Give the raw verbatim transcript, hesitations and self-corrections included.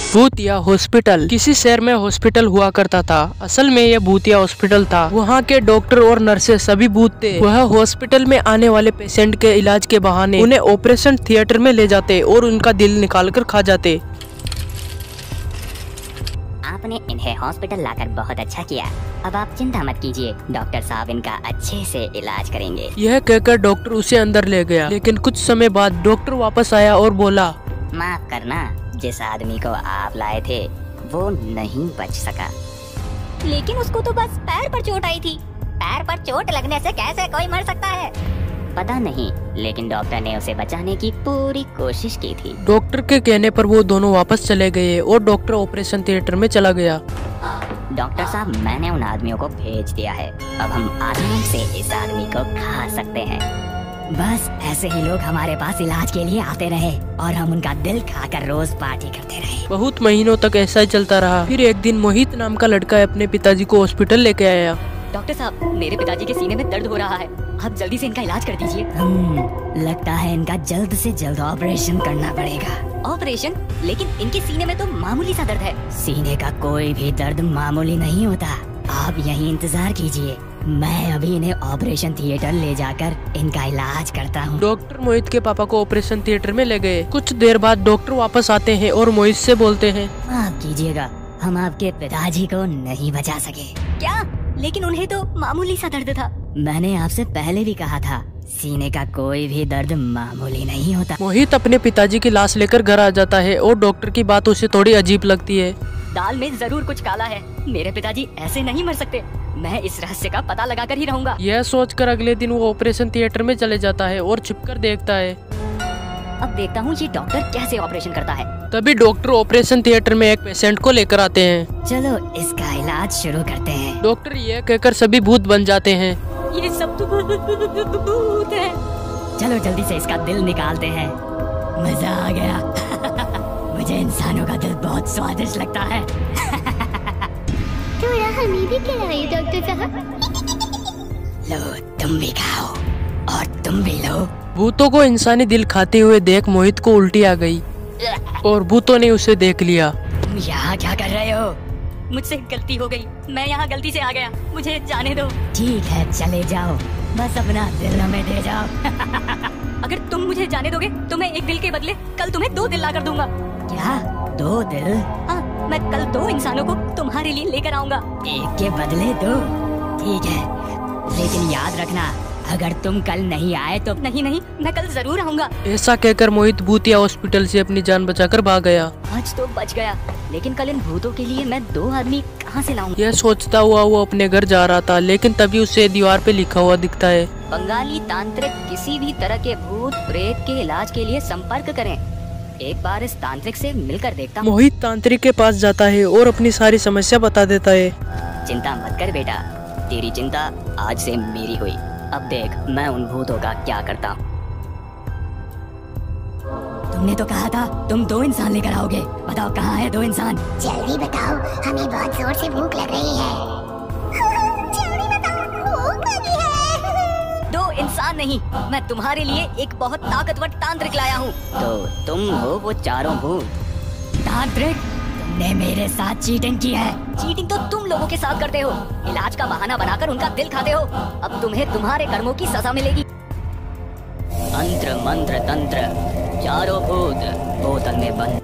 भूतिया हॉस्पिटल। किसी शहर में हॉस्पिटल हुआ करता था। असल में यह भूतिया हॉस्पिटल था। वहाँ के डॉक्टर और नर्सेस सभी भूत थे। वह हॉस्पिटल में आने वाले पेशेंट के इलाज के बहाने उन्हें ऑपरेशन थिएटर में ले जाते और उनका दिल निकाल कर खा जाते। आपने इन्हें हॉस्पिटल लाकर बहुत अच्छा किया। अब आप चिंता मत कीजिए, डॉक्टर साहब इनका अच्छे से इलाज करेंगे। यह कहकर डॉक्टर उसे अंदर ले गया। लेकिन कुछ समय बाद डॉक्टर वापस आया और बोला, माफ करना, जिस आदमी को आप लाए थे वो नहीं बच सका। लेकिन उसको तो बस पैर पर चोट आई थी। पैर पर चोट लगने से कैसे कोई मर सकता है? पता नहीं, लेकिन डॉक्टर ने उसे बचाने की पूरी कोशिश की थी। डॉक्टर के कहने पर वो दोनों वापस चले गए और डॉक्टर ऑपरेशन थिएटर में चला गया। डॉक्टर साहब, मैंने उन आदमियों को भेज दिया है। अब हम आराम से इस आदमी को खा सकते हैं। बस ऐसे ही लोग हमारे पास इलाज के लिए आते रहे और हम उनका दिल खाकर रोज पार्टी करते रहे। बहुत महीनों तक ऐसा ही चलता रहा। फिर एक दिन मोहित नाम का लड़का अपने पिताजी को हॉस्पिटल लेके आया। डॉक्टर साहब, मेरे पिताजी के सीने में दर्द हो रहा है, आप जल्दी से इनका इलाज कर दीजिए। लगता है इनका जल्द से जल्द ऑपरेशन करना पड़ेगा। ऑपरेशन? लेकिन इनके सीने में तो मामूली सा दर्द है। सीने का कोई भी दर्द मामूली नहीं होता। आप यहीं इंतजार कीजिए, मैं अभी इन्हें ऑपरेशन थिएटर ले जाकर इनका इलाज करता हूँ। डॉक्टर मोहित के पापा को ऑपरेशन थिएटर में ले गए। कुछ देर बाद डॉक्टर वापस आते हैं और मोहित से बोलते हैं, माफ कीजिएगा, हम आपके पिताजी को नहीं बचा सके। क्या? लेकिन उन्हें तो मामूली सा दर्द था। मैंने आपसे पहले भी कहा था, सीने का कोई भी दर्द मामूली नहीं होता। मोहित अपने पिताजी की लाश लेकर घर आ जाता है और डॉक्टर की बात उसे थोड़ी अजीब लगती है। दाल में जरूर कुछ काला है, मेरे पिताजी ऐसे नहीं मर सकते। मैं इस रहस्य का पता लगाकर ही रहूंगा। यह सोचकर अगले दिन वो ऑपरेशन थिएटर में चले जाता है और छिपकर देखता है। अब देखता हूँ ये डॉक्टर कैसे ऑपरेशन करता है। तभी डॉक्टर ऑपरेशन थिएटर में एक पेशेंट को लेकर आते हैं। चलो इसका इलाज शुरू करते हैं। डॉक्टर यह कहकर सभी भूत बन जाते हैं। ये सब तो भूत है। चलो जल्दी से इसका दिल निकालते हैं। मजा आ गया। मुझे इंसानों का दिल बहुत स्वादिष्ट लगता है। थोड़ा हमें भी खिलाइए डॉक्टर साहब। लो तुम भी खाओ और तुम भी लो। भूतों को इंसानी दिल खाते हुए देख मोहित को उल्टी आ गई और भूतों ने उसे देख लिया। तुम यहाँ क्या कर रहे हो? मुझसे गलती हो गई, मैं यहाँ गलती से आ गया, मुझे जाने दो। ठीक है चले जाओ, बस अपना दिल हमें दे जाओ। अगर तुम मुझे जाने दोगे तो मैं एक दिल के बदले कल तुम्हें दो दिल ला कर दूंगा। क्या? दो दिल? हाँ, मैं कल दो इंसानों को तुम्हारे लिए लेकर आऊंगा। एक के बदले दो? ठीक है, लेकिन याद रखना, अगर तुम कल नहीं आए तो नहीं नहीं मैं कल जरूर आऊंगा। ऐसा कहकर मोहित भूतिया हॉस्पिटल से अपनी जान बचाकर भाग गया। आज तो बच गया, लेकिन कल इन भूतों के लिए मैं दो आदमी कहाँ से लाऊंगा? यह सोचता हुआ वो अपने घर जा रहा था, लेकिन तभी उसे दीवार पे लिखा हुआ दिखता है, बंगाली तांत्रिक किसी भी तरह के भूत प्रेत के इलाज के लिए संपर्क करें। एक बार इस तांत्रिक से मिलकर देखता हूँ। मोहित तांत्रिक के पास जाता है और अपनी सारी समस्या बता देता है। चिंता मत कर बेटा, तेरी चिंता आज से मेरी हुई। अब देख मैं उन भूतों का क्या करता हूँ। तुमने तो कहा था तुम दो इंसान लेकर आओगे, बताओ कहाँ है दो इंसान? जल्दी बताओ, हमें बहुत जोर से भूख लग रही है। जल्दी बताओ, भूख लगी है। दो इंसान नहीं, मैं तुम्हारे लिए एक बहुत ताकतवर तांत्रिक लाया हूँ। तो तुम हो वो चारों भूत? तांत्रिक, तुमने मेरे साथ चीटिंग की है। चीटिंग तो तुम लोगों के साथ करते हो, इलाज का बहाना बनाकर उनका दिल खाते हो। अब तुम्हें तुम्हारे कर्मों की सजा मिलेगी। मंत्र मंत्र तंत्र, चारों भूत बोतल में बंद।